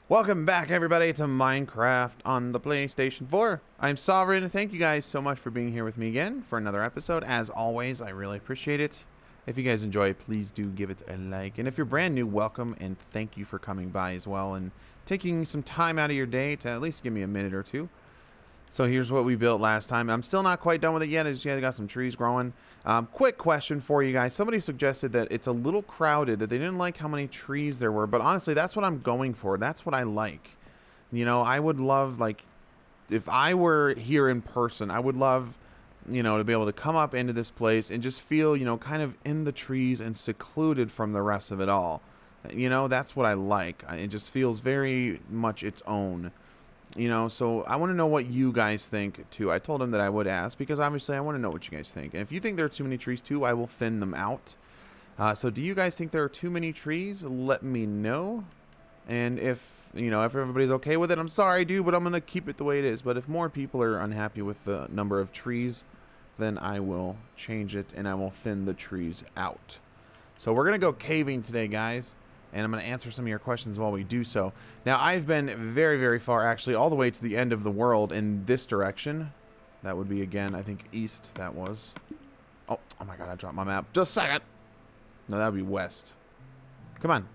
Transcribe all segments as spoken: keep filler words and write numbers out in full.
Welcome back, everybody, to Minecraft on the PlayStation four. I'm Sovereign. Thank you guys so much for being here with me again for another episode. As always, I really appreciate it. If you guys enjoy, please do give it a like. And if you're brand new, welcome, and thank you for coming by as well and taking some time out of your day to at least give me a minute or two. So here's what we built last time. I'm still not quite done with it yet. I just got some trees growing. Um, quick question for you guys. Somebody suggested that it's a little crowded, that they didn't like how many trees there were. But honestly, that's what I'm going for. That's what I like. You know, I would love, like, if I were here in person, I would love, you know, to be able to come up into this place and just feel, you know, kind of in the trees and secluded from the rest of it all. You know, that's what I like. It just feels very much its own. You know, so I want to know what you guys think, too. I told him that I would ask, because obviously I want to know what you guys think. And if you think there are too many trees, too, I will thin them out. Uh, so do you guys think there are too many trees? Let me know. And if, you know, if everybody's okay with it, I'm sorry, dude, but I'm going to keep it the way it is. But if more people are unhappy with the number of trees, then I will change it, and I will thin the trees out. So we're going to go caving today, guys. And I'm going to answer some of your questions while we do so. Now, I've been very, very far, actually, all the way to the end of the world in this direction. That would be, again, I think, east, that was. Oh, oh my god, I dropped my map. Just a second. No, that would be west. Come on.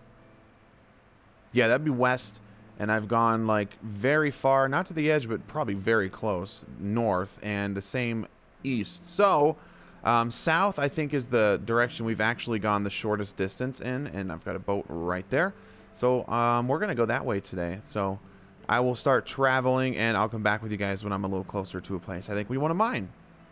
Yeah, that would be west. And I've gone, like, very far, not to the edge, but probably very close, north, and the same east. So Um, south, I think, is the direction we've actually gone the shortest distance in, and I've got a boat right there. So um, we're going to go that way today. So I will start traveling, and I'll come back with you guys when I'm a little closer to a place I think we want to mine.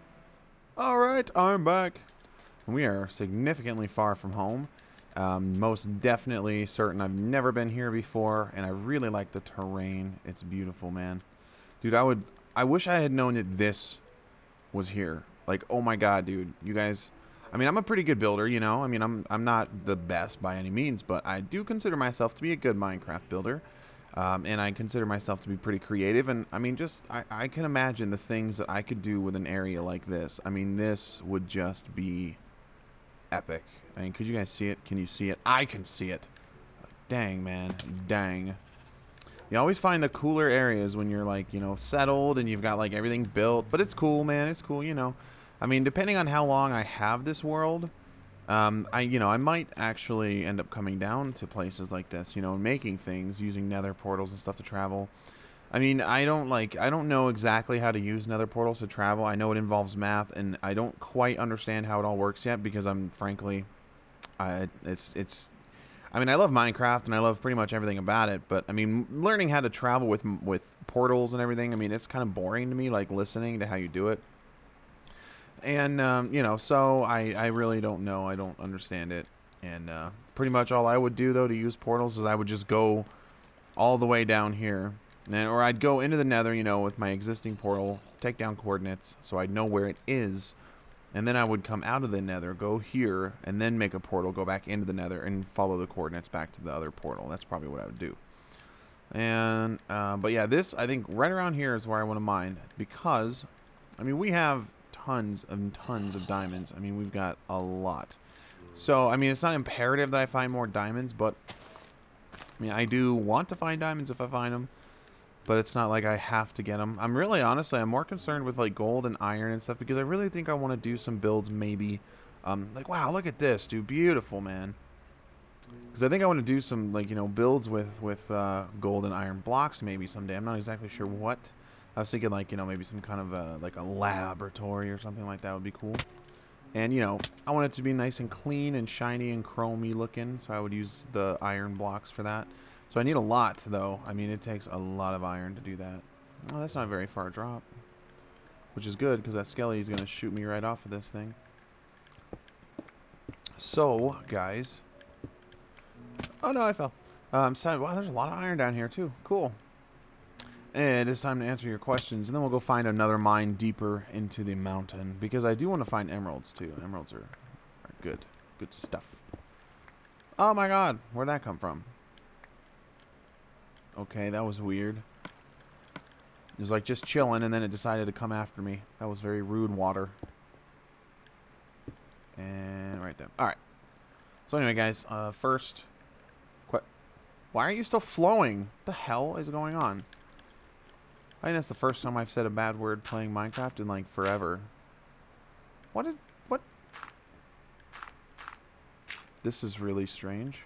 Alright, I'm back. We are significantly far from home. Um, most definitely certain I've never been here before, and I really like the terrain. It's beautiful, man. Dude, I would, I wish I had known that this was here. Like, oh my god, dude, you guys, I mean, I'm a pretty good builder, you know, I mean, I'm, I'm not the best by any means, but I do consider myself to be a good Minecraft builder, um, and I consider myself to be pretty creative, and, I mean, just, I, I can imagine the things that I could do with an area like this. I mean, this would just be epic. I mean, could you guys see it? Can you see it? I can see it. Dang, man, dang. You always find the cooler areas when you're, like, you know, settled and you've got, like, everything built. But it's cool, man. It's cool, you know. I mean, depending on how long I have this world, um, I, you know, I might actually end up coming down to places like this, you know, and making things, using nether portals and stuff to travel. I mean, I don't, like, I don't know exactly how to use nether portals to travel. I know it involves math, and I don't quite understand how it all works yet because I'm, frankly, I, it's, it's... I mean, I love Minecraft, and I love pretty much everything about it, but, I mean, learning how to travel with with portals and everything, I mean, it's kind of boring to me, like, listening to how you do it. And, um, you know, so I, I really don't know. I don't understand it. And uh, pretty much all I would do, though, to use portals is I would just go all the way down here. And, or I'd go into the nether, you know, with my existing portal, take down coordinates so I'd know where it is. And then I would come out of the nether, go here, and then make a portal, go back into the nether, and follow the coordinates back to the other portal. That's probably what I would do. And, uh, but yeah, this, I think, right around here is where I want to mine. Because, I mean, we have tons and tons of diamonds. I mean, we've got a lot. So, I mean, it's not imperative that I find more diamonds, but, I mean, I do want to find diamonds if I find them. But it's not like I have to get them. I'm really, honestly, I'm more concerned with, like, gold and iron and stuff, because I really think I want to do some builds, maybe. Um, like, wow, look at this, dude. Beautiful, man. Because I think I want to do some, like, you know, builds with, with uh, gold and iron blocks, maybe, someday. I'm not exactly sure what. I was thinking, like, you know, maybe some kind of, a, like, a laboratory or something like that would be cool. And, you know, I want it to be nice and clean and shiny and chromey looking, so I would use the iron blocks for that. So I need a lot, though. I mean, it takes a lot of iron to do that. Oh, that's not a very far drop. Which is good, because that skelly is going to shoot me right off of this thing. So, guys. Oh, no, I fell. Um, so, wow, there's a lot of iron down here, too. Cool. And it's time to answer your questions. And then we'll go find another mine deeper into the mountain. Because I do want to find emeralds, too. Emeralds are, are good. Good stuff. Oh, my God. Where'd that come from? Okay, that was weird. It was like just chilling, and then it decided to come after me. That was very rude, water. And right there. Alright. So anyway, guys, uh, first... Qu Why are you still flowing? What the hell is going on? I think that's the first time I've said a bad word playing Minecraft in like forever. What is... what? This is really strange.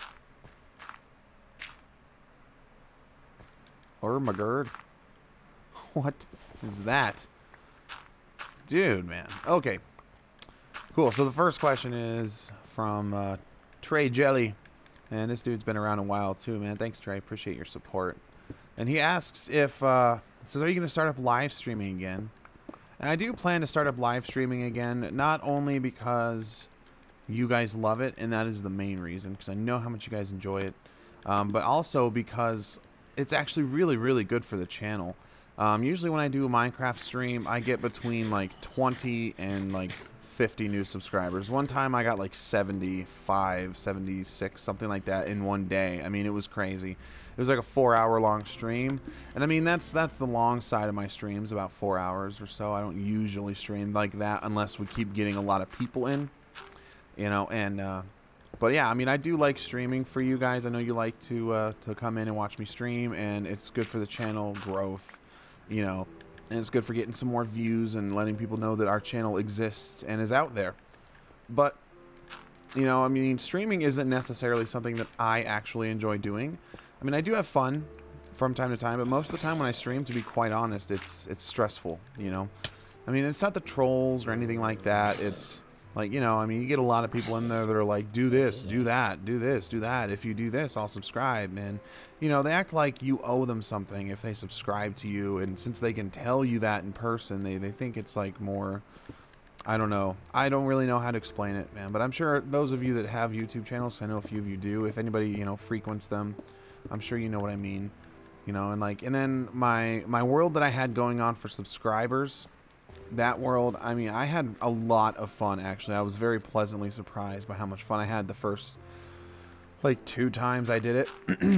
Or my gird. What is that? Dude, man. Okay. Cool. So the first question is from uh, Trey Jelly. And this dude's been around a while too, man. Thanks, Trey. Appreciate your support. And he asks if, uh, says, are you going to start up live streaming again? And I do plan to start up live streaming again, not only because you guys love it, and that is the main reason, because I know how much you guys enjoy it, um, but also because it's actually really, really good for the channel. Um, usually when I do a Minecraft stream, I get between like twenty and like fifty new subscribers. One time I got like seventy-five, seventy-six, something like that in one day. I mean, it was crazy. It was like a four hour long stream. And I mean, that's that's the long side of my streams, about four hours or so. I don't usually stream like that unless we keep getting a lot of people in, you know, and, uh, but yeah, I mean, I do like streaming for you guys. I know you like to, uh, to come in and watch me stream, and it's good for the channel growth, you know. And it's good for getting some more views and letting people know that our channel exists and is out there. But, you know, I mean, streaming isn't necessarily something that I actually enjoy doing. I mean, I do have fun from time to time, but most of the time when I stream, to be quite honest, it's it's stressful, you know. I mean, it's not the trolls or anything like that. It's like, you know, I mean, you get a lot of people in there that are like, do this, do that, do this, do that. If you do this, I'll subscribe. And, you know, they act like you owe them something if they subscribe to you. And since they can tell you that in person, they, they think it's like more, I don't know. I don't really know how to explain it, man. But I'm sure those of you that have YouTube channels, I know a few of you do. If anybody, you know, frequents them, I'm sure you know what I mean. You know, and like, and then my, my world that I had going on for subscribers, that world, I mean, I had a lot of fun, actually. I was very pleasantly surprised by how much fun I had the first, like, two times I did it.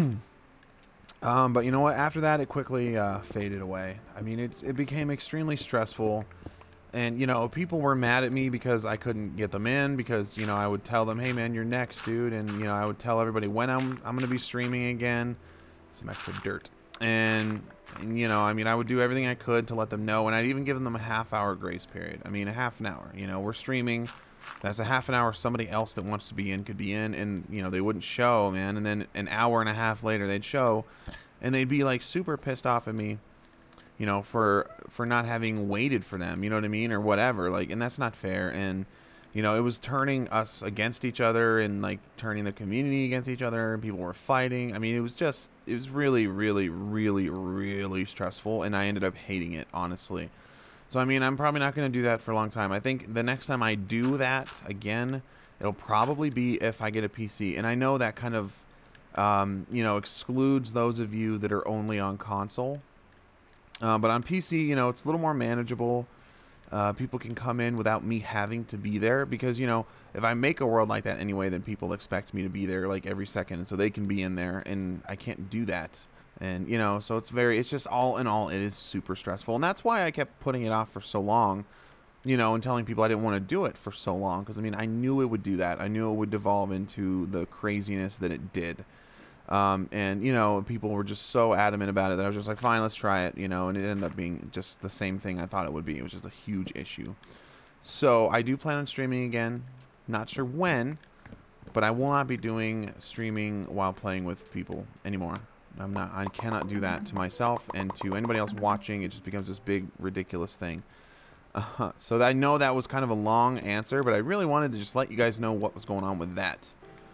um, but you know what? After that, it quickly uh, faded away. I mean, it, it became extremely stressful. And, you know, people were mad at me because I couldn't get them in, because, you know, I would tell them, hey, man, you're next, dude. And, you know, I would tell everybody when I'm, I'm going to be streaming again. Some extra dirt. And... And, you know, I mean, I would do everything I could to let them know, and I'd even give them a half-hour grace period. I mean, a half an hour. You know, we're streaming. That's a half an hour somebody else that wants to be in could be in, and, you know, they wouldn't show, man. And then an hour and a half later, they'd show, and they'd be, like, super pissed off at me, you know, for for not having waited for them, you know what I mean, or whatever. Like, and that's not fair. And, you know, it was turning us against each other and, like, turning the community against each other, and people were fighting. I mean, it was just, it was really, really, really, really stressful, and I ended up hating it, honestly. So, I mean, I'm probably not going to do that for a long time. I think the next time I do that again, it'll probably be if I get a P C. And I know that kind of, um, you know, excludes those of you that are only on console. Uh, but on P C, you know, it's a little more manageable. Uh, people can come in without me having to be there, because, you know, if I make a world like that anyway, then people expect me to be there like every second, so they can be in there, and I can't do that. And, you know, so it's very, it's just all in all, it is super stressful. And that's why I kept putting it off for so long, you know, and telling people I didn't want to do it for so long, because, I mean, I knew it would do that. I knew it would devolve into the craziness that it did. Um, and, you know, people were just so adamant about it that I was just like, fine, let's try it, you know, and it ended up being just the same thing I thought it would be. It was just a huge issue. So I do plan on streaming again. Not sure when, but I will not be doing streaming while playing with people anymore. I'm not, I cannot do that to myself, and to anybody else watching, it just becomes this big, ridiculous thing. Uh, so I know that was kind of a long answer, but I really wanted to just let you guys know what was going on with that.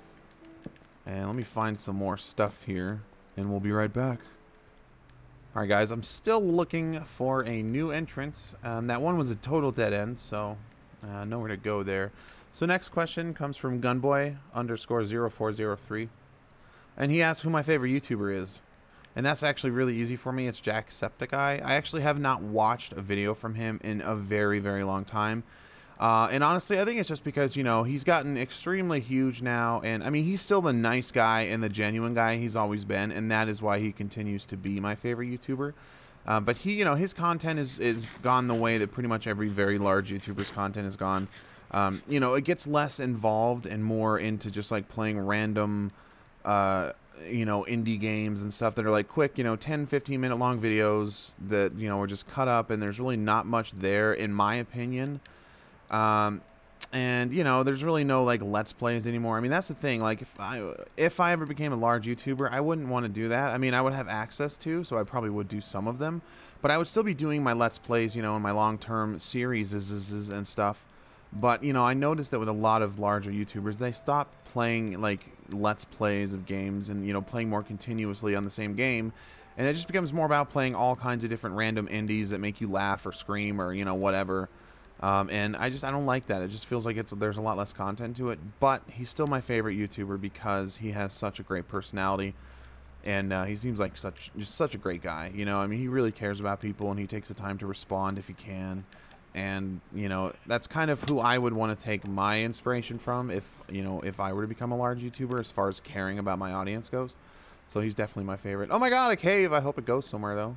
And let me find some more stuff here, and we'll be right back. Alright guys, I'm still looking for a new entrance. Um, that one was a total dead end, so uh, nowhere to go there. So next question comes from Gunboy underscore zero four zero three. And he asks who my favorite YouTuber is. And that's actually really easy for me. It's Jacksepticeye. I actually have not watched a video from him in a very, very long time. Uh, and honestly, I think it's just because, you know, he's gotten extremely huge now. And, I mean, he's still the nice guy and the genuine guy he's always been. And that is why he continues to be my favorite YouTuber. Uh, but he, you know, his content is, is gone the way that pretty much every very large YouTuber's content has gone. Um, you know, it gets less involved and more into just, like, playing random, uh, you know, indie games and stuff that are like quick, you know, ten, fifteen minute long videos that, you know, are just cut up, and there's really not much there, in my opinion. Um, and, you know, there's really no, like, Let's Plays anymore. I mean, that's the thing. Like, if I, if I ever became a large YouTuber, I wouldn't want to do that. I mean, I would have access to, so I probably would do some of them. But I would still be doing my Let's Plays, you know, in my long-term series and stuff. But, you know, I noticed that with a lot of larger YouTubers, they stop playing, like, Let's Plays of games and, you know, playing more continuously on the same game. And it just becomes more about playing all kinds of different random indies that make you laugh or scream or, you know, whatever. Um, and I just, I don't like that. It just feels like it's there's a lot less content to it. But he's still my favorite YouTuber because he has such a great personality. And uh, he seems like such just such a great guy. You know, I mean, he really cares about people, and he takes the time to respond if he can. And, you know, that's kind of who I would want to take my inspiration from if, you know, if I were to become a large YouTuber as far as caring about my audience goes. So he's definitely my favorite. Oh my god, a cave! I hope it goes somewhere, though.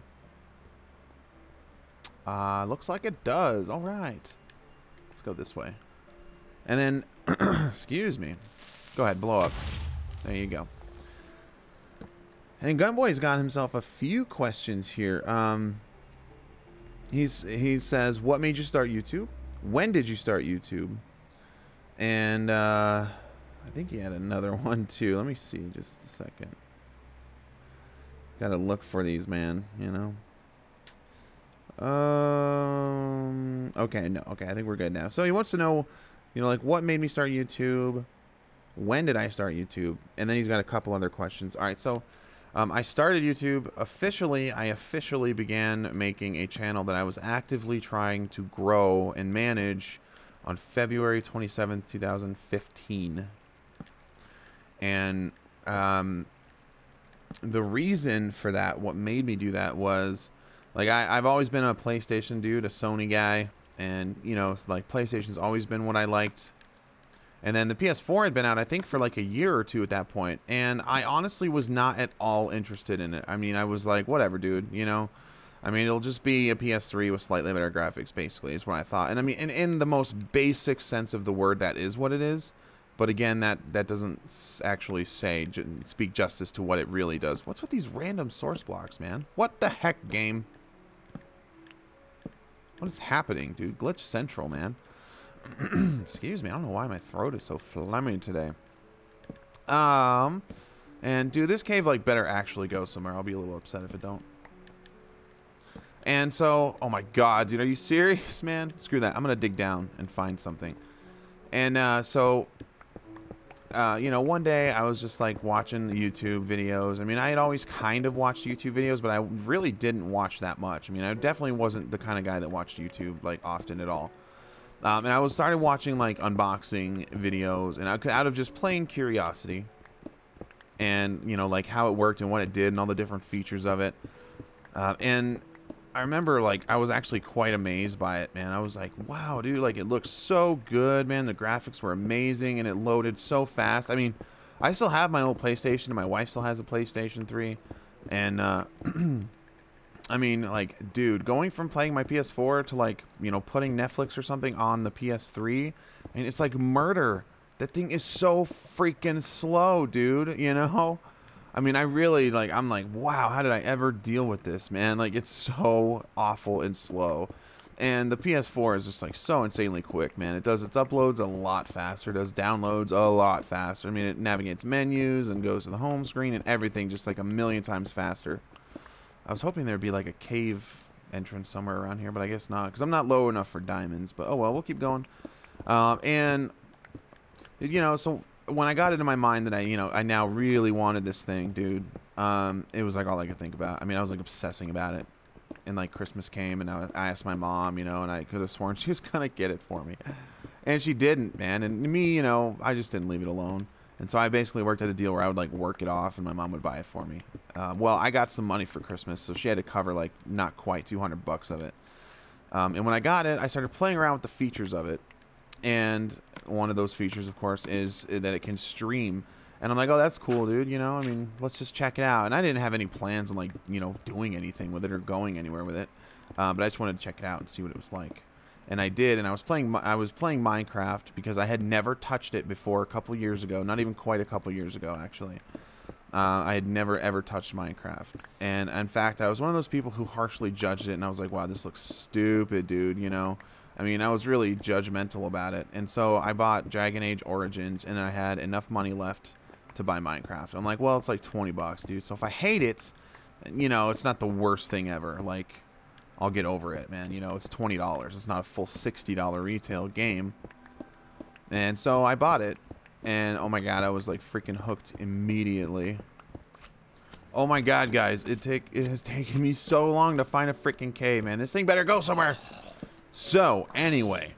Uh, looks like it does. All right. Let's go this way. And then, excuse me. Go ahead, blow up. There you go. And Gunboy's got himself a few questions here. Um, he's he says, what made you start YouTube? When did you start YouTube? And uh, I think he had another one too. Let me see, just a second. Gotta look for these, man. You know. Um. Okay. No. Okay. I think we're good now. So he wants to know, you know, like what made me start YouTube? When did I start YouTube? And then he's got a couple other questions. All right. So. Um, I started YouTube officially. I officially began making a channel that I was actively trying to grow and manage on February twenty-seventh, two thousand fifteen. And um, the reason for that, what made me do that was, like, I, I've always been a PlayStation dude, a Sony guy, and, you know, it's like PlayStation's always been what I liked. And then the P S four had been out, I think, for like a year or two at that point. And I honestly was not at all interested in it. I mean, I was like, whatever, dude, you know? I mean, it'll just be a P S three with slightly better graphics, basically, is what I thought. And I mean, in, in the most basic sense of the word, that is what it is. But again, that, that doesn't actually say, speak justice to what it really does. What's with these random source blocks, man? What the heck, game? What is happening, dude? Glitch Central, man. Excuse me, I don't know why my throat is so phlegmy today. Um, and dude, this cave like better actually go somewhere. I'll be a little upset if it don't. And so, oh my god, dude, are you serious, man? Screw that. I'm gonna dig down and find something. And uh, so, uh, you know, one day I was just like watching YouTube videos. I mean, I had always kind of watched YouTube videos, but I really didn't watch that much. I mean, I definitely wasn't the kind of guy that watched YouTube like often at all. Um, and I was started watching like unboxing videos, and I, out of just plain curiosity, and you know, like how it worked and what it did and all the different features of it. Uh, and I remember like I was actually quite amazed by it, man. I was like, wow, dude, like it looks so good, man. The graphics were amazing, and it loaded so fast. I mean, I still have my old PlayStation, and my wife still has a PlayStation three, and uh, I mean, like, dude, going from playing my P S four to, like, you know, putting Netflix or something on the P S three, I mean, it's like murder. That thing is so freaking slow, dude, you know? I mean, I really, like, I'm like, wow, how did I ever deal with this, man? Like, it's so awful and slow. And the P S four is just, like, so insanely quick, man. It does its uploads a lot faster. It does downloads a lot faster. I mean, it navigates menus and goes to the home screen and everything just, like, a million times faster. I was hoping there'd be like a cave entrance somewhere around here, but I guess not, because I'm not low enough for diamonds. But oh well, we'll keep going. Um, and you know, so when I got it in my mind that I, you know, I now really wanted this thing, dude. Um, it was like all I could think about. I mean, I was like obsessing about it. And like Christmas came, and I, I asked my mom, you know, and I could have sworn she was gonna get it for me, and she didn't, man. And me, you know, I just didn't leave it alone. And so I basically worked at a deal where I would like work it off, and my mom would buy it for me. Uh, well, I got some money for Christmas, so she had to cover like not quite two hundred bucks of it. Um, and when I got it, I started playing around with the features of it. And one of those features, of course, is that it can stream. And I'm like, oh, that's cool, dude. You know, I mean, let's just check it out. And I didn't have any plans on like, you know, doing anything with it or going anywhere with it. Uh, but I just wanted to check it out and see what it was like. And I did, and I was playing I was playing Minecraft because I had never touched it before a couple years ago, not even quite a couple years ago, actually. Uh, I had never ever touched Minecraft, and in fact, I was one of those people who harshly judged it, and I was like, "Wow, this looks stupid, dude." You know, I mean, I was really judgmental about it, and so I bought Dragon Age Origins, and I had enough money left to buy Minecraft. I'm like, "Well, it's like twenty bucks, dude. So if I hate it, you know, it's not the worst thing ever. Like, I'll get over it, man. You know, it's twenty dollars. It's not a full sixty dollar retail game." And so I bought it. And oh my god, I was like freaking hooked immediately. Oh my god, guys, it take it has taken me so long to find a freaking cave, man. This thing better go somewhere. So anyway,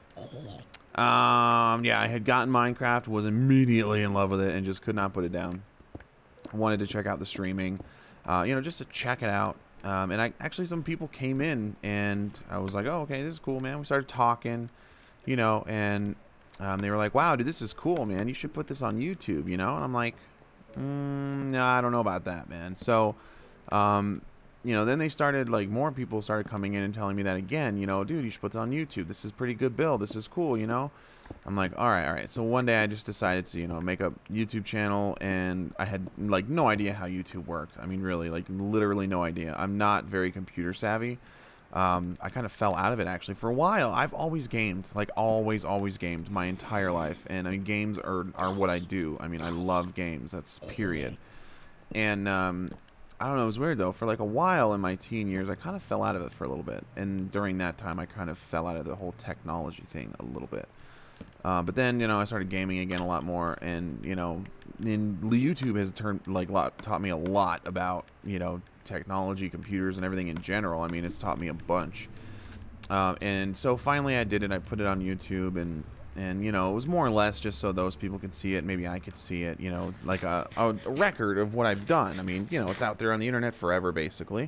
um, yeah, I had gotten Minecraft, was immediately in love with it, and just could not put it down. I wanted to check out the streaming, uh, you know, just to check it out. Um, and I actually some people came in, and I was like, oh, okay, this is cool, man. We started talking, you know, and Um, they were like, wow, dude, this is cool, man. You should put this on YouTube, you know? And I'm like, mm, no, I don't know about that, man. So, um, you know, then they started, like, more people started coming in and telling me that again, you know, dude, you should put this on YouTube. This is pretty good build. This is cool, you know? I'm like, all right, all right. So one day I just decided to, you know, make a YouTube channel, and I had, like, no idea how YouTube worked. I mean, really, like, literally no idea. I'm not very computer savvy. Um, I kind of fell out of it, actually. For a while, I've always gamed. Like, always, always gamed my entire life. And, I mean, games are, are what I do. I mean, I love games. That's period. And, um, I don't know, it was weird, though. For, like, a while in my teen years, I kind of fell out of it for a little bit. And during that time, I kind of fell out of the whole technology thing a little bit. Uh, but then, you know, I started gaming again a lot more. And, you know, and YouTube has turned, like, lot, taught me a lot about, you know, technology, computers, and everything in general. I mean, it's taught me a bunch. Uh, and so finally I did it. I put it on YouTube, and, and you know, it was more or less just so those people could see it. Maybe I could see it, you know, like a, a record of what I've done. I mean, you know, it's out there on the internet forever, basically.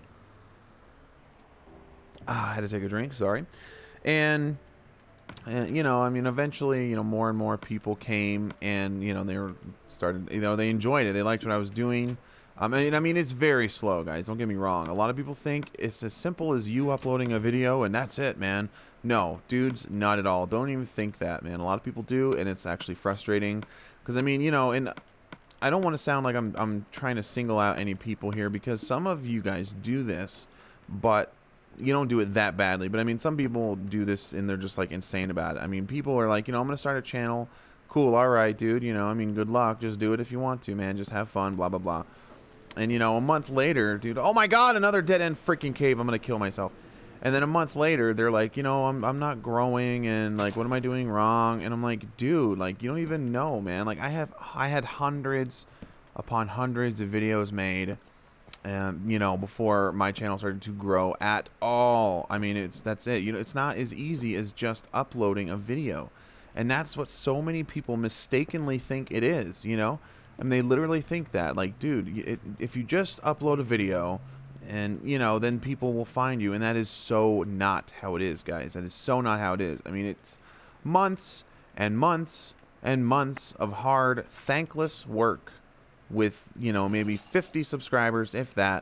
Ah, I had to take a drink, sorry. And, and, you know, I mean, eventually, you know, more and more people came, and, you know, they were started, you know, they enjoyed it. They liked what I was doing. I mean, I mean, it's very slow, guys. Don't get me wrong. A lot of people think it's as simple as you uploading a video and that's it, man. No, dudes, not at all. Don't even think that, man. A lot of people do, and it's actually frustrating. Because, I mean, you know, and I don't want to sound like I'm, I'm trying to single out any people here, because some of you guys do this, but you don't do it that badly. But, I mean, some people do this, and they're just, like, insane about it. I mean, people are like, you know, I'm going to start a channel. Cool, all right, dude. You know, I mean, good luck. Just do it if you want to, man. Just have fun, blah, blah, blah. And, you know, a month later, dude, oh my god, another dead-end freaking cave, I'm gonna kill myself. And then a month later, they're like, you know, I'm, I'm not growing, and, like, what am I doing wrong? And I'm like, dude, like, you don't even know, man. Like, I have, I had hundreds upon hundreds of videos made, um, you know, before my channel started to grow at all. I mean, it's, that's it. You know, it's not as easy as just uploading a video. And that's what so many people mistakenly think it is, you know? And they literally think that, like, dude, it, if you just upload a video, and, you know, then people will find you. And that is so not how it is, guys. That is so not how it is. I mean, it's months and months and months of hard, thankless work with, you know, maybe fifty subscribers, if that.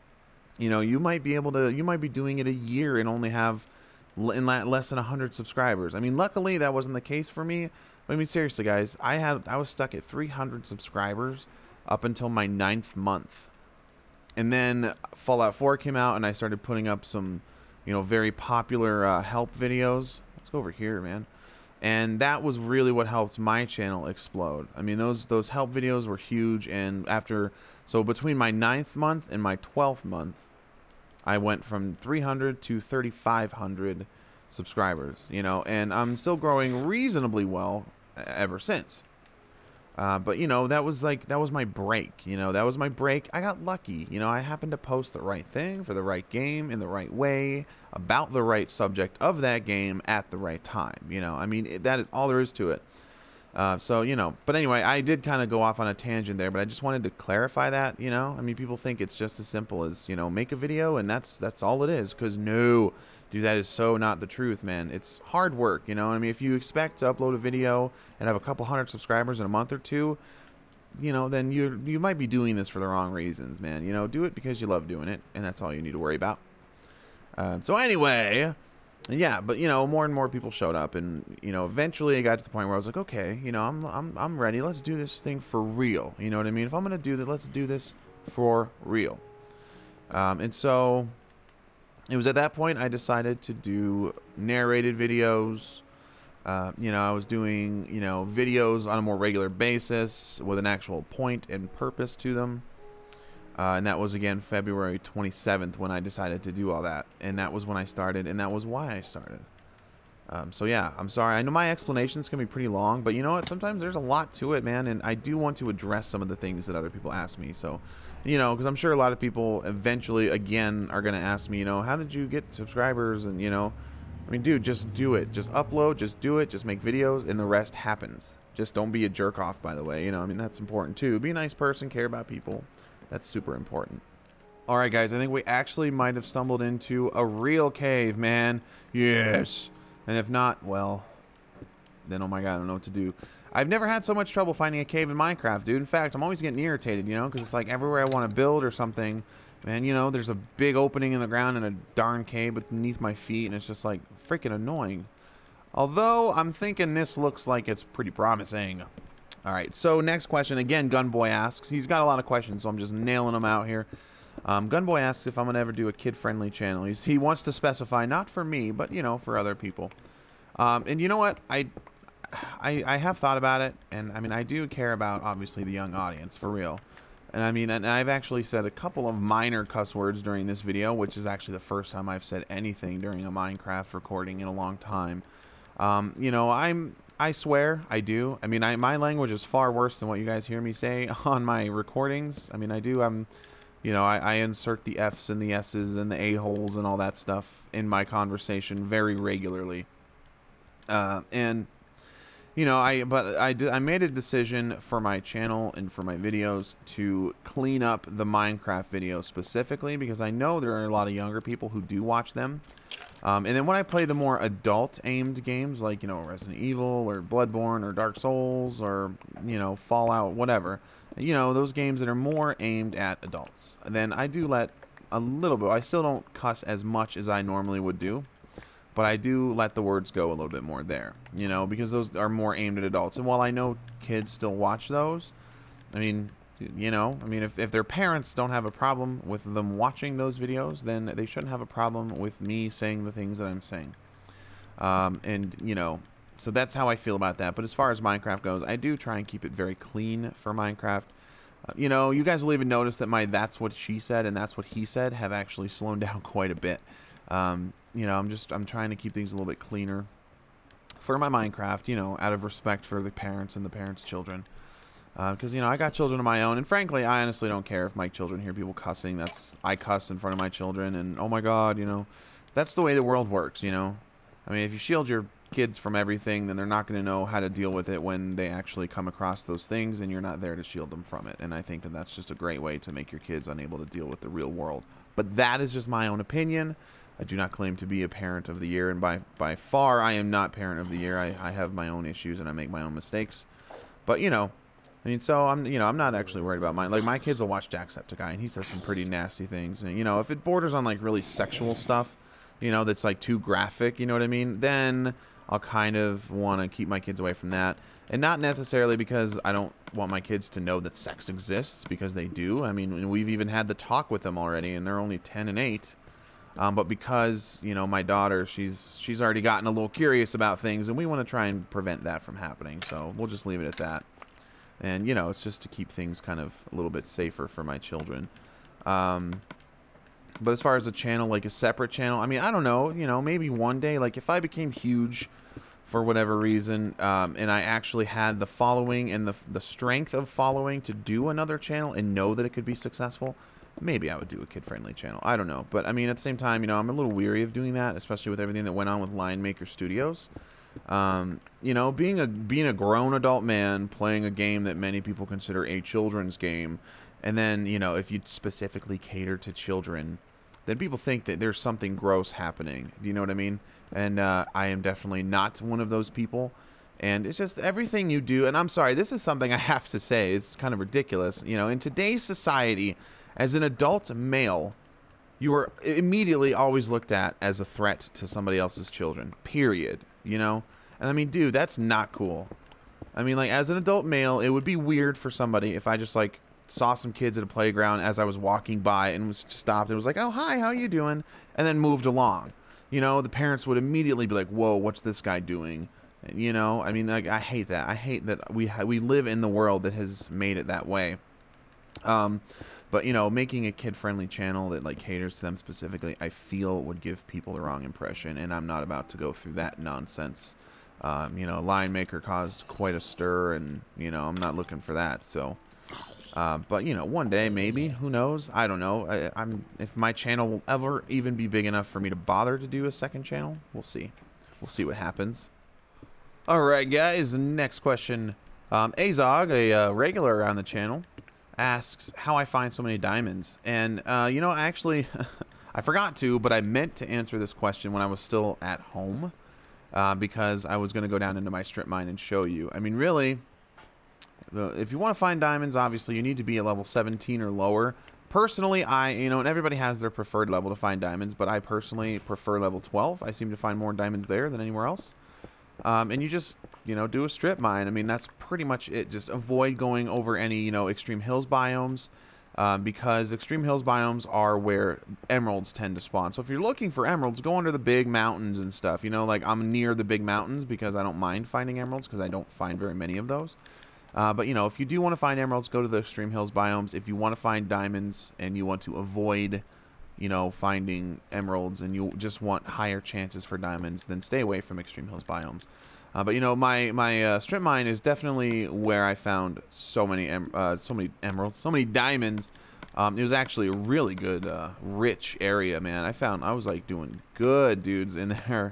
You know, you might be able to, you might be doing it a year and only have in less than one hundred subscribers. I mean, luckily, that wasn't the case for me. I mean, seriously, guys, I had I was stuck at three hundred subscribers up until my ninth month. And then Fallout four came out, and I started putting up some, you know, very popular uh, help videos. Let's go over here, man. And that was really what helped my channel explode. I mean, those those help videos were huge, and after, so between my ninth month and my twelfth month, I went from three hundred to thirty-five hundred subscribers, you know, and I'm still growing reasonably well ever since. Uh, but, you know, that was like, that was my break, you know, that was my break. I got lucky, you know, I happened to post the right thing for the right game in the right way about the right subject of that game at the right time, you know, I mean, it, that is all there is to it. Uh, so, you know, but anyway, I did kind of go off on a tangent there, but I just wanted to clarify that, you know, I mean, people think it's just as simple as, you know, make a video and that's, that's all it is, because no, dude, that is so not the truth, man. It's hard work, you know, I mean, if you expect to upload a video and have a couple hundred subscribers in a month or two, you know, then you you might be doing this for the wrong reasons, man, you know, do it because you love doing it, and that's all you need to worry about. Uh, so anyway, yeah, but you know, more and more people showed up, and you know, eventually I got to the point where I was like, okay, you know, I'm I'm I'm ready. Let's do this thing for real. You know what I mean? If I'm gonna do that, let's do this for real. Um, and so it was at that point I decided to do narrated videos. Uh, you know, I was doing you know videos on a more regular basis with an actual point and purpose to them. Uh, and that was again February twenty-seventh when I decided to do all that, and that was when I started, and that was why I started. Um, so yeah, I'm sorry. I know my explanations can be pretty long, but you know what? Sometimes there's a lot to it, man, and I do want to address some of the things that other people ask me. So, you know, because I'm sure a lot of people eventually, again, are going to ask me, you know, how did you get subscribers? And, you know, I mean, dude, just do it. Just upload, just do it, just make videos, and the rest happens. Just don't be a jerk off, by the way. You know, I mean, that's important too. Be a nice person, care about people. That's super important. Alright guys, I think we actually might have stumbled into a real cave, man. Yes. And if not, well, then oh my god, I don't know what to do. I've never had so much trouble finding a cave in Minecraft, dude. In fact, I'm always getting irritated, you know, because it's like everywhere I want to build or something, man, you know, there's a big opening in the ground and a darn cave beneath my feet, and it's just like freaking annoying. Although, I'm thinking this looks like it's pretty promising. Alright, so next question. Again, Gunboy asks. He's got a lot of questions, so I'm just nailing them out here. Um, Gunboy asks if I'm going to ever do a kid-friendly channel. He's, he wants to specify, not for me, but, you know, for other people. Um, and you know what? I, I, I have thought about it, and, I mean, I do care about, obviously, the young audience, for real. And, I mean, and I've actually said a couple of minor cuss words during this video, which is actually the first time I've said anything during a Minecraft recording in a long time. Um, you know, I'm... I swear, I do. I mean, I, my language is far worse than what you guys hear me say on my recordings. I mean, I do, I'm, you know, I, I insert the F's and the S's and the A-holes and all that stuff in my conversation very regularly. Uh, and, you know, I, but I, did, I made a decision for my channel and for my videos to clean up the Minecraft videos specifically because I know there are a lot of younger people who do watch them. Um, and then when I play the more adult-aimed games, like, you know, Resident Evil, or Bloodborne, or Dark Souls, or, you know, Fallout, whatever, you know, those games that are more aimed at adults, then I do let a little bit, I still don't cuss as much as I normally would do, but I do let the words go a little bit more there, you know, because those are more aimed at adults. And while I know kids still watch those, I mean... You know, I mean, if, if their parents don't have a problem with them watching those videos, then they shouldn't have a problem with me saying the things that I'm saying. Um, and, you know, so that's how I feel about that. But as far as Minecraft goes, I do try and keep it very clean for Minecraft. Uh, you know, you guys will even notice that my that's what she said and that's what he said have actually slowed down quite a bit. Um, you know, I'm just, I'm trying to keep things a little bit cleaner for my Minecraft, you know, out of respect for the parents and the parents' children. Because, uh, you know, I got children of my own, and frankly, I honestly don't care if my children hear people cussing. That's, I cuss in front of my children, and oh my god, you know, that's the way the world works, you know. I mean, if you shield your kids from everything, then they're not going to know how to deal with it when they actually come across those things, and you're not there to shield them from it. And I think that that's just a great way to make your kids unable to deal with the real world. But that is just my own opinion. I do not claim to be a parent of the year, and by, by far, I am not parent of the year. I, I have my own issues, and I make my own mistakes. But, you know... I mean, so I'm, you know, I'm not actually worried about mine. Like, my kids will watch Jacksepticeye, and he says some pretty nasty things. And, you know, if it borders on, like, really sexual stuff, you know, that's, like, too graphic, you know what I mean? Then I'll kind of want to keep my kids away from that. And not necessarily because I don't want my kids to know that sex exists, because they do. I mean, we've even had the talk with them already, and they're only ten and eight. Um, but because, you know, my daughter, she's she's already gotten a little curious about things, and we want to try and prevent that from happening. So we'll just leave it at that. And, you know, it's just to keep things kind of a little bit safer for my children. Um, but as far as a channel, like a separate channel, I mean, I don't know, you know, maybe one day, like if I became huge for whatever reason, um, and I actually had the following and the, the strength of following to do another channel and know that it could be successful, maybe I would do a kid-friendly channel. I don't know. But, I mean, at the same time, you know, I'm a little weary of doing that, especially with everything that went on with Lion Maker Studios. Um, you know, being a being a grown adult man playing a game that many people consider a children's game, and then, you know, if you specifically cater to children, then people think that there's something gross happening. Do you know what I mean? And uh, I am definitely not one of those people. And it's just everything you do, and I'm sorry, this is something I have to say, it's kind of ridiculous. You know, in today's society, as an adult male, you were immediately always looked at as a threat to somebody else's children. Period. You know? And I mean, dude, that's not cool. I mean, like, as an adult male, it would be weird for somebody if I just, like, saw some kids at a playground as I was walking by and was stopped and was like, oh, hi, how you doing? And then moved along. You know, the parents would immediately be like, whoa, what's this guy doing? You know, I mean, like, I hate that. I hate that we ha we live in the world that has made it that way. Um, but, you know, making a kid-friendly channel that, like, caters to them specifically, I feel would give people the wrong impression, and I'm not about to go through that nonsense. Um, you know, Lion Maker caused quite a stir, and, you know, I'm not looking for that, so... Uh, but, you know, one day, maybe, who knows? I don't know. I, I'm if my channel will ever even be big enough for me to bother to do a second channel, we'll see. We'll see what happens. Alright, guys, next question. Um, Azog, a uh, regular around the channel, asks how I find so many diamonds. And, uh, you know, actually, I forgot to, but I meant to answer this question when I was still at home. Uh, because I was going to go down into my strip mine and show you. I mean, really... The, if you want to find diamonds, obviously you need to be at level seventeen or lower. Personally, I, you know, and everybody has their preferred level to find diamonds, but I personally prefer level twelve. I seem to find more diamonds there than anywhere else. Um, and you just, you know, do a strip mine. I mean, that's pretty much it. Just avoid going over any, you know, extreme hills biomes, um, because extreme hills biomes are where emeralds tend to spawn. So if you're looking for emeralds, go under the big mountains and stuff. You know, like I'm near the big mountains because I don't mind finding emeralds because I don't find very many of those. Uh, but, you know, if you do want to find emeralds, go to the extreme hills biomes. If you want to find diamonds and you want to avoid, you know, finding emeralds and you just want higher chances for diamonds, then stay away from extreme hills biomes. Uh, but, you know, my, my uh, strip mine is definitely where I found so many, em uh, so many emeralds, so many diamonds. Um, it was actually a really good, uh, rich area, man. I found, I was, like, doing good, dudes, in there.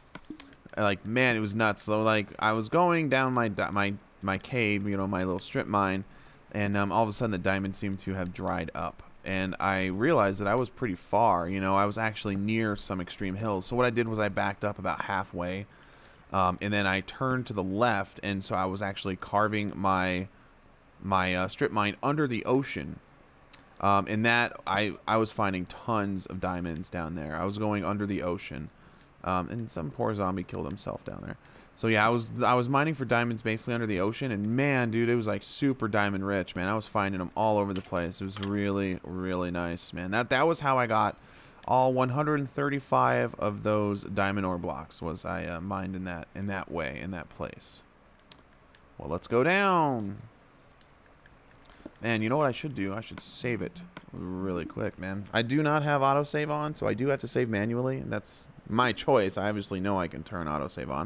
Like, man, it was nuts. So, like, I was going down my, my, my cave, you know, my little strip mine, and um, all of a sudden the diamonds seemed to have dried up. And I realized that I was pretty far, you know, I was actually near some extreme hills. So what I did was I backed up about halfway, um, and then I turned to the left, and so I was actually carving my my uh, strip mine under the ocean. Um, and that, I, I was finding tons of diamonds down there. I was going under the ocean. Um, and some poor zombie killed himself down there. So yeah, I was I was mining for diamonds basically under the ocean, and man, dude, it was like super diamond rich, man. I was finding them all over the place. It was really, really nice, man. That that was how I got all one hundred thirty-five of those diamond ore blocks. Was I uh, mined in that in that way in that place? Well, let's go down. Man, you know what I should do? I should save it really quick, man. I do not have autosave on, so I do have to save manually, and that's my choice. I obviously know I can turn autosave on.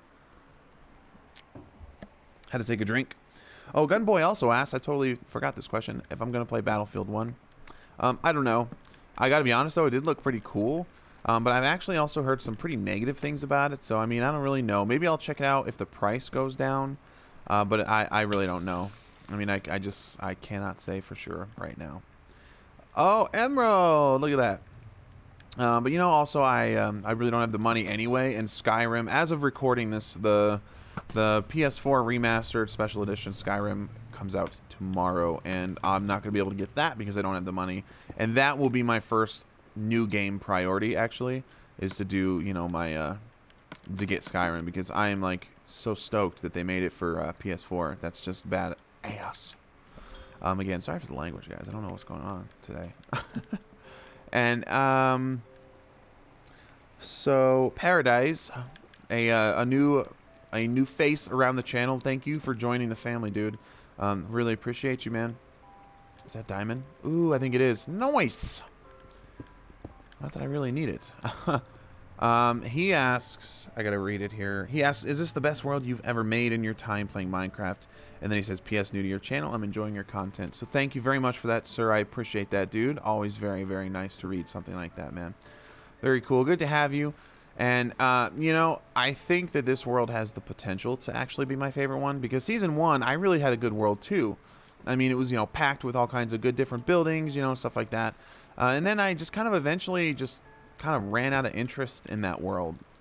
Had to take a drink. Oh, Gunboy also asked, I totally forgot this question, if I'm going to play Battlefield one. Um, I don't know. I got to be honest, though, it did look pretty cool. Um, but I've actually also heard some pretty negative things about it, so, I mean, I don't really know. Maybe I'll check it out if the price goes down, uh, but I, I really don't know. I mean, I, I just, I cannot say for sure right now. Oh, Emerald! Look at that. Uh, but, you know, also, I, um, I really don't have the money anyway, and Skyrim, as of recording this, the... The P S four Remastered Special Edition Skyrim comes out tomorrow, and I'm not going to be able to get that because I don't have the money. And that will be my first new game priority, actually, is to do, you know, my, uh, to get Skyrim, because I am, like, so stoked that they made it for uh, P S four. That's just bad ass. Um, again, sorry for the language, guys. I don't know what's going on today. And, um, so, Paradise, a, uh, a new... a new face around the channel. Thank you for joining the family, dude. Um, really appreciate you, man. Is that diamond? Ooh, I think it is. Nice! Not that I really need it. um, he asks, I gotta read it here. He asks, is this the best world you've ever made in your time playing Minecraft? And then he says, P S new to your channel. I'm enjoying your content. So thank you very much for that, sir. I appreciate that, dude. Always very, very nice to read something like that, man. Very cool. Good to have you. And, uh, you know, I think that this world has the potential to actually be my favorite one, because Season one, I really had a good world, too. I mean, it was, you know, packed with all kinds of good different buildings, you know, stuff like that. Uh, and then I just kind of eventually just kind of ran out of interest in that world.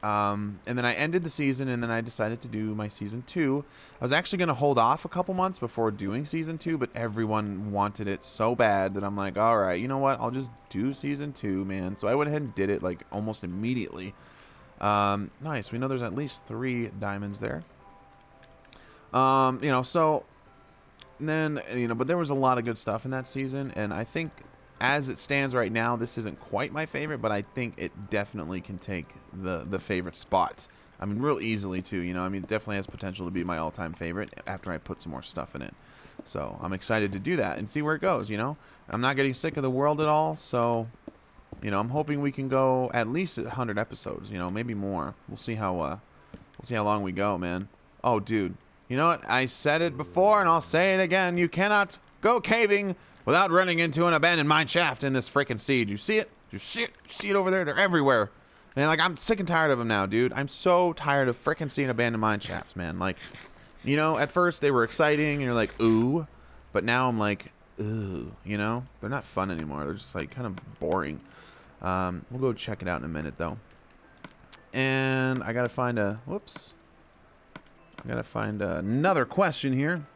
Um, and then I ended the season, and then I decided to do my season two. I was actually going to hold off a couple months before doing season two, but everyone wanted it so bad that I'm like, all right, you know what? I'll just do season two, man. So I went ahead and did it like almost immediately. Um, nice. We know there's at least three diamonds there. Um, you know, so then, you know, but there was a lot of good stuff in that season, and I think as it stands right now, this isn't quite my favorite, but I think it definitely can take the the favorite spot. I mean, real easily too, you know. I mean, it definitely has potential to be my all-time favorite after I put some more stuff in it. So I'm excited to do that and see where it goes, you know. I'm not getting sick of the world at all, so, you know, I'm hoping we can go at least one hundred episodes, you know, maybe more. We'll see how uh, we'll see how long we go, man. Oh, dude, you know what? I said it before, and I'll say it again. You cannot go caving without running into an abandoned mine shaft in this freaking seed. You see it? You see it? You see it over there? They're everywhere. Man, like, I'm sick and tired of them now, dude. I'm so tired of freaking seeing abandoned mine shafts, man. Like, you know, at first they were exciting, and you're like, ooh. But now I'm like, ooh, you know? They're not fun anymore. They're just, like, kind of boring. Um, we'll go check it out in a minute, though. And I gotta find a... Whoops. I gotta find another question here.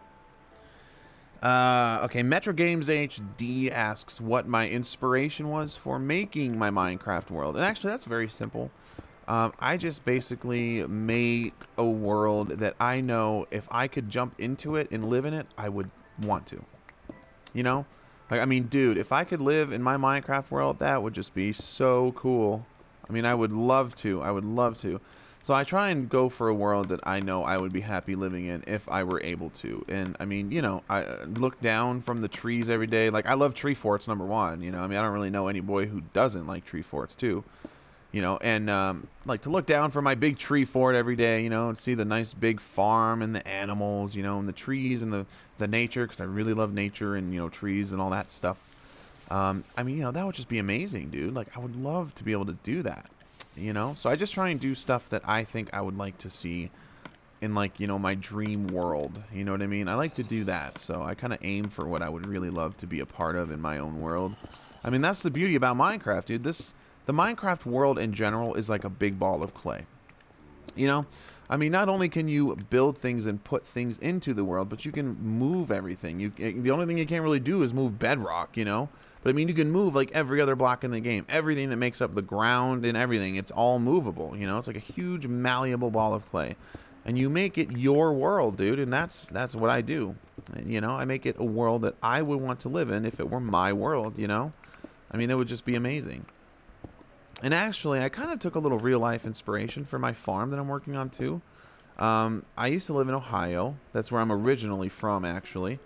Uh, okay, Metro Games H D asks what my inspiration was for making my Minecraft world. And actually, that's very simple. Um, I just basically made a world that I know if I could jump into it and live in it, I would want to. You know? Like, I mean, dude, if I could live in my Minecraft world, that would just be so cool. I mean, I would love to. I would love to. So I try and go for a world that I know I would be happy living in if I were able to. And I mean, you know, I look down from the trees every day. Like, I love tree forts, number one. You know, I mean, I don't really know any boy who doesn't like tree forts too. You know, and um, like to look down from my big tree fort every day, you know, and see the nice big farm and the animals, you know, and the trees and the the nature, because I really love nature and, you know, trees and all that stuff. Um, I mean, you know, that would just be amazing, dude. Like, I would love to be able to do that. You know, so I just try and do stuff that I think I would like to see in, like, you know, my dream world. You know what I mean? I like to do that, so I kind of aim for what I would really love to be a part of in my own world. I mean, that's the beauty about Minecraft, dude. This, the Minecraft world in general is like a big ball of clay. You know, I mean, not only can you build things and put things into the world, but you can move everything. You, the only thing you can't really do is move bedrock, you know. But I mean, you can move like every other block in the game. Everything that makes up the ground and everything, it's all movable. You know, it's like a huge malleable ball of clay, and you make it your world, dude. And that's that's what I do. You know, I make it a world that I would want to live in if it were my world. You know, I mean, it would just be amazing. And actually, I kind of took a little real life inspiration for my farm that I'm working on too. Um, I used to live in Ohio. That's where I'm originally from, actually.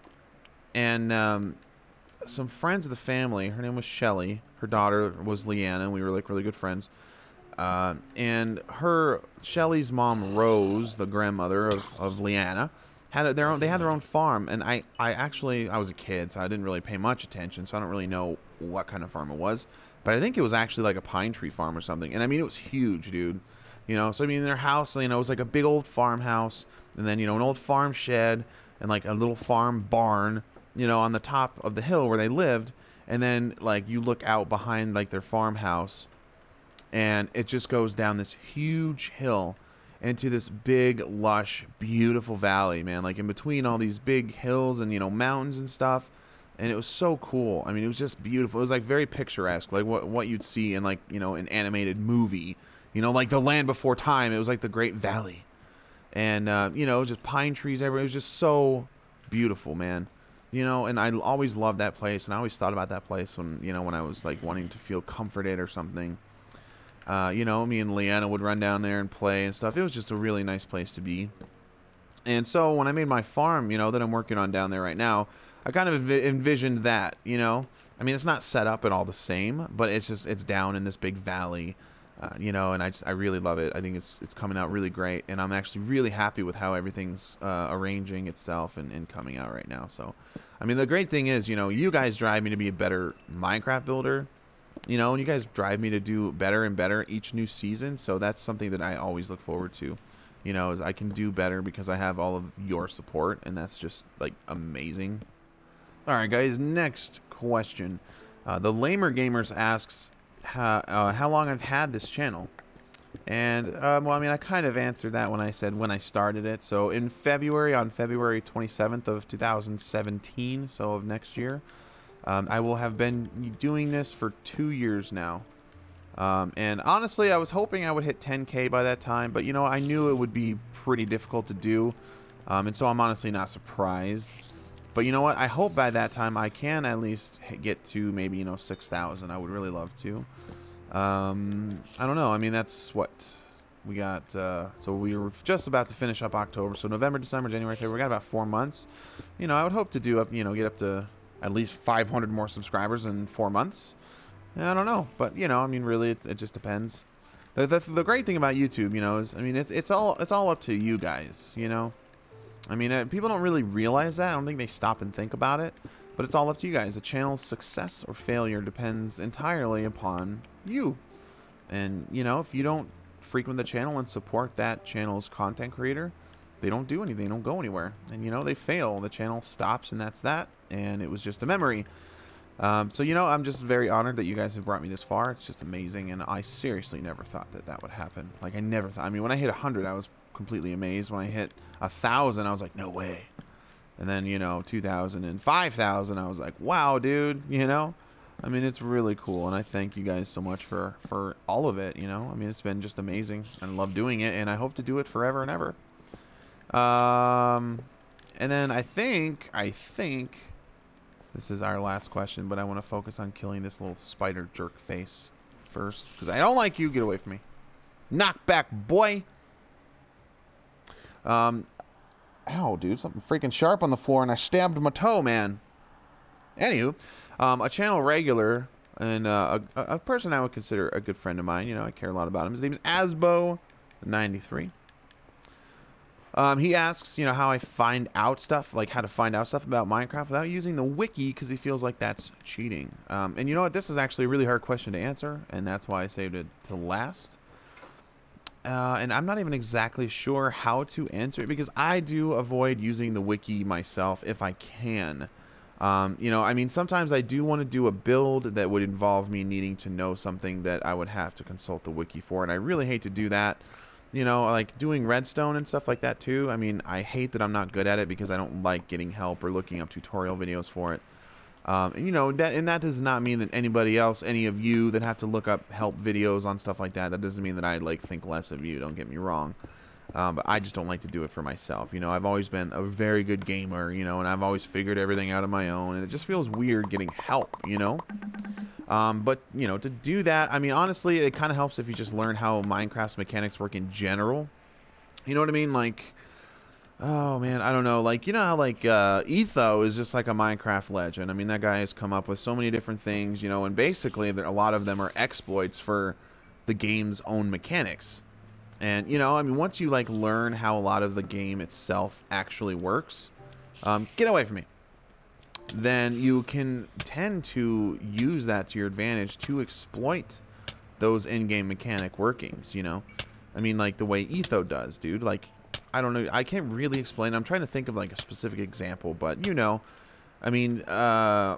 And um, some friends of the family, her name was Shelly, her daughter was Leanna, and we were like really good friends. Uh, and her, Shelly's mom, Rose, the grandmother of, of Leanna, had their own, they had their own farm. And I, I actually, I was a kid, so I didn't really pay much attention, so I don't really know what kind of farm it was. But I think it was actually like a pine tree farm or something. And I mean, it was huge, dude. You know, so I mean, their house, you know, it was like a big old farmhouse, and then, you know, an old farm shed, and like a little farm barn, you know, on the top of the hill where they lived. And then, like, you look out behind, like, their farmhouse, and it just goes down this huge hill into this big, lush, beautiful valley, man. Like, in between all these big hills and, you know, mountains and stuff. And it was so cool. I mean, it was just beautiful. It was like very picturesque, like what what you'd see in, like, you know, an animated movie. You know, like The Land Before Time. It was like the Great Valley. And, uh, you know, just pine trees everywhere. It was just so beautiful, man. You know, and I always loved that place. And I always thought about that place when, you know, when I was, like, wanting to feel comforted or something. Uh, you know, me and Leanna would run down there and play and stuff. It was just a really nice place to be. And so when I made my farm, you know, that I'm working on down there right now, I kind of envisioned that, you know. I mean, it's not set up at all the same, but it's just, it's down in this big valley, uh, you know, and I just, I really love it. I think it's it's coming out really great, and I'm actually really happy with how everything's uh, arranging itself and, and coming out right now. So, I mean, the great thing is, you know, you guys drive me to be a better Minecraft builder, you know, and you guys drive me to do better and better each new season, so that's something that I always look forward to. You know, is I can do better because I have all of your support, and that's just, like, amazing. Alright, guys, next question. Uh, the Lamer Gamers asks how, uh, how long I've had this channel. And, um, well, I mean, I kind of answered that when I said when I started it. So in February, on February twenty-seventh of two thousand seventeen, so of next year, um, I will have been doing this for two years now. Um, and honestly, I was hoping I would hit ten K by that time, but, you know, I knew it would be pretty difficult to do. Um, and so I'm honestly not surprised. But you know what? I hope by that time I can at least get to maybe, you know, six thousand. I would really love to. Um, I don't know. I mean, that's what we got. Uh, so we were just about to finish up October. So November, December, January, February. We got about four months. You know, I would hope to do up, you know, get up to at least five hundred more subscribers in four months. I don't know, but you know, I mean, really, it, it just depends. The, the the great thing about YouTube, you know, is I mean, it's it's all it's all up to you guys. You know, I mean, uh, people don't really realize that. I don't think they stop and think about it. But it's all up to you guys. The channel's success or failure depends entirely upon you. And, you know, if you don't frequent the channel and support that channel's content creator, they don't do anything. They don't go anywhere. And, you know, they fail. The channel stops, and that's that. And it was just a memory. Um, so, you know, I'm just very honored that you guys have brought me this far. It's just amazing. And I seriously never thought that that would happen. Like, I never thought. I mean, when I hit one hundred, I was completely amazed. When I hit one thousand, I was like, no way. And then, you know, two thousand and five thousand, I was like, wow, dude, you know? I mean, it's really cool, and I thank you guys so much for, for all of it, you know? I mean, it's been just amazing. I love doing it, and I hope to do it forever and ever. Um, and then I think, I think, this is our last question, but I want to focus on killing this little spider jerk face first, because I don't like you. Get away from me. Knock back, boy! Um... Ow, dude, something freaking sharp on the floor, and I stabbed my toe, man. Anywho, um, a channel regular, and uh, a, a person I would consider a good friend of mine, you know, I care a lot about him. His name is Asbo ninety-three. Um, he asks, you know, how I find out stuff, like how to find out stuff about Minecraft without using the wiki, because he feels like that's cheating. Um, and you know what, this is actually a really hard question to answer, and that's why I saved it to last. Uh, and I'm not even exactly sure how to answer it, because I do avoid using the wiki myself if I can. Um, you know, I mean, sometimes I do want to do a build that would involve me needing to know something that I would have to consult the wiki for, and I really hate to do that. You know, like doing redstone and stuff like that too. I mean, I hate that I'm not good at it because I don't like getting help or looking up tutorial videos for it. Um, and, you know, that, and that does not mean that anybody else, any of you that have to look up help videos on stuff like that, that doesn't mean that I, like, think less of you, don't get me wrong. Um, but I just don't like to do it for myself. You know, I've always been a very good gamer, you know, and I've always figured everything out on my own, and it just feels weird getting help, you know? Um, but, you know, to do that, I mean, honestly, it kind of helps if you just learn how Minecraft's mechanics work in general. You know what I mean? Like... Oh, man, I don't know. Like, you know how, like, uh, Etho is just like a Minecraft legend. I mean, that guy has come up with so many different things, you know, and basically a lot of them are exploits for the game's own mechanics. And, you know, I mean, once you, like, learn how a lot of the game itself actually works, um, get away from me, then you can tend to use that to your advantage to exploit those in-game mechanic workings, you know? I mean, like, the way Etho does, dude. Like, I don't know. I can't really explain. I'm trying to think of like a specific example, but you know, I mean, uh,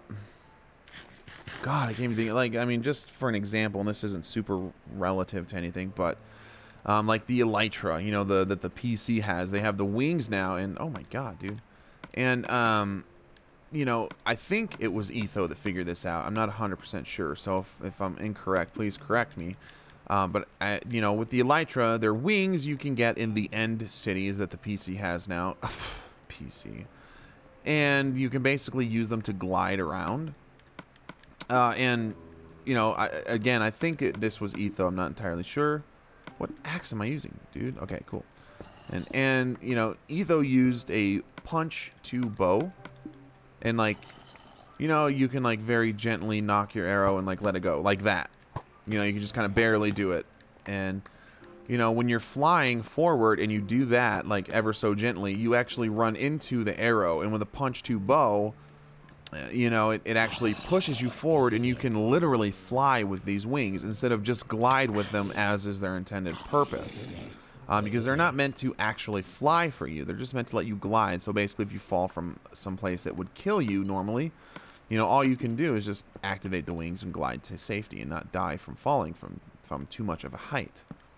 God, I can't even think. Like, I mean, just for an example, and this isn't super relative to anything, but um, like the Elytra, you know, the that the P C has. They have the wings now, and oh my God, dude. And um, you know, I think it was Etho that figured this out. I'm not one hundred percent sure, so if, if I'm incorrect, please correct me. Um, but, uh, you know, with the Elytra, their wings you can get in the end cities that the P C has now. P C. And you can basically use them to glide around. Uh, and, you know, I, again, I think it, this was Etho. I'm not entirely sure. What axe am I using, dude? Okay, cool. And, and you know, Etho used a punch to bow. And, like, you know, you can, like, very gently knock your arrow and, like, let it go. Like that. You know, you can just kind of barely do it. And, you know, when you're flying forward and you do that, like, ever so gently, you actually run into the arrow. And with a punch to bow, you know, it, it actually pushes you forward, and you can literally fly with these wings instead of just glide with them as is their intended purpose. Um, because they're not meant to actually fly for you. They're just meant to let you glide. So basically, if you fall from some place that would kill you normally, you know, all you can do is just activate the wings and glide to safety and not die from falling from, from too much of a height.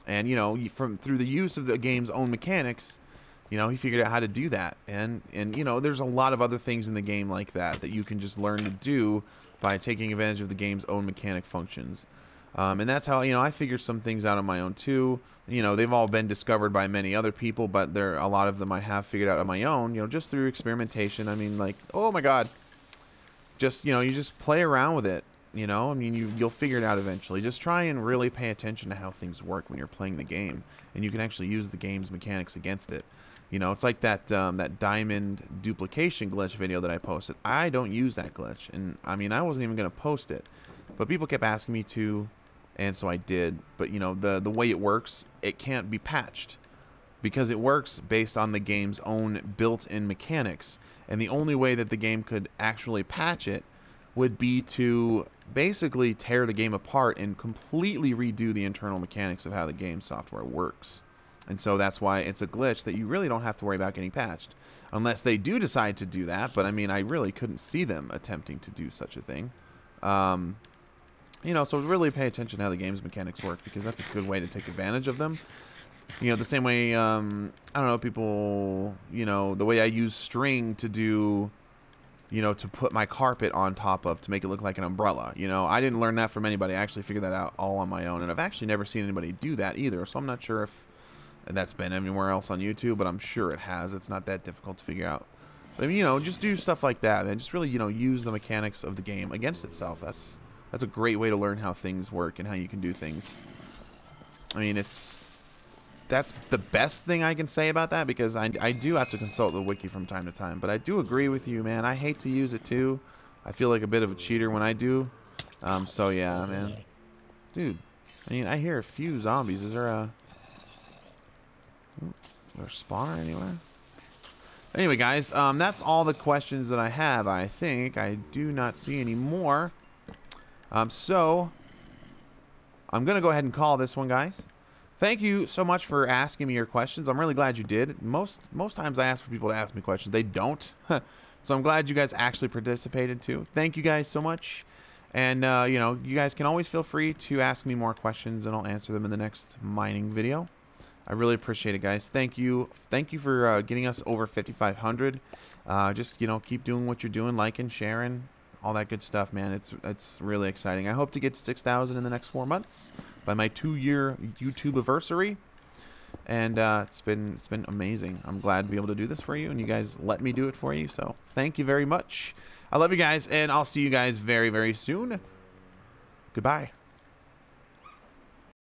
And you know, from through the use of the game's own mechanics, you know, he figured out how to do that. And and you know, there's a lot of other things in the game like that that you can just learn to do by taking advantage of the game's own mechanic functions. Um, and that's how, you know, I figured some things out on my own too. You know, they've all been discovered by many other people, but there a lot of them I have figured out on my own, you know, just through experimentation. I mean, like, oh my god. Just, you know, you just play around with it, you know? I mean, you, you'll figure it out eventually. Just try and really pay attention to how things work when you're playing the game, and you can actually use the game's mechanics against it. You know, it's like that um, that diamond duplication glitch video that I posted. I don't use that glitch, and I mean, I wasn't even going to post it, but people kept asking me to, and so I did. But you know, the the way it works, it can't be patched because it works based on the game's own built-in mechanics, and the only way that the game could actually patch it would be to basically tear the game apart and completely redo the internal mechanics of how the game software works. And so that's why it's a glitch that you really don't have to worry about getting patched. Unless they do decide to do that, but I mean, I really couldn't see them attempting to do such a thing. Um, you know, so really pay attention to how the game's mechanics work, because that's a good way to take advantage of them. You know, the same way, um, I don't know, people, you know, the way I use string to do, you know, to put my carpet on top of to make it look like an umbrella. You know, I didn't learn that from anybody. I actually figured that out all on my own, and I've actually never seen anybody do that either, so I'm not sure if that's been anywhere else on YouTube, but I'm sure it has. It's not that difficult to figure out. But I mean, you know, just do stuff like that, man. Just really, you know, use the mechanics of the game against itself. That's that's a great way to learn how things work and how you can do things. I mean, it's that's the best thing I can say about that, because I, I do have to consult the wiki from time to time. But I do agree with you, man. I hate to use it too. I feel like a bit of a cheater when I do. Um, so yeah, man. Dude, I mean, I hear a few zombies. Is there a... Is there a spawner anywhere? Anyway, guys, um, that's all the questions that I have, I think. I do not see any more. Um, so, I'm going to go ahead and call this one, guys. Thank you so much for asking me your questions. I'm really glad you did. Most most times I ask for people to ask me questions. They don't. So I'm glad you guys actually participated too. Thank you guys so much. And, uh, you know, you guys can always feel free to ask me more questions, and I'll answer them in the next mining video. I really appreciate it, guys. Thank you. Thank you for uh, getting us over fifty-five hundred. Uh, just, you know, keep doing what you're doing, liking, sharing, all that good stuff, man. It's it's really exciting. I hope to get to six thousand in the next four months by my two-year YouTube anniversary. And uh, it's been it's been amazing. I'm glad to be able to do this for you, and you guys let me do it for you. So thank you very much. I love you guys, and I'll see you guys very, very soon. Goodbye.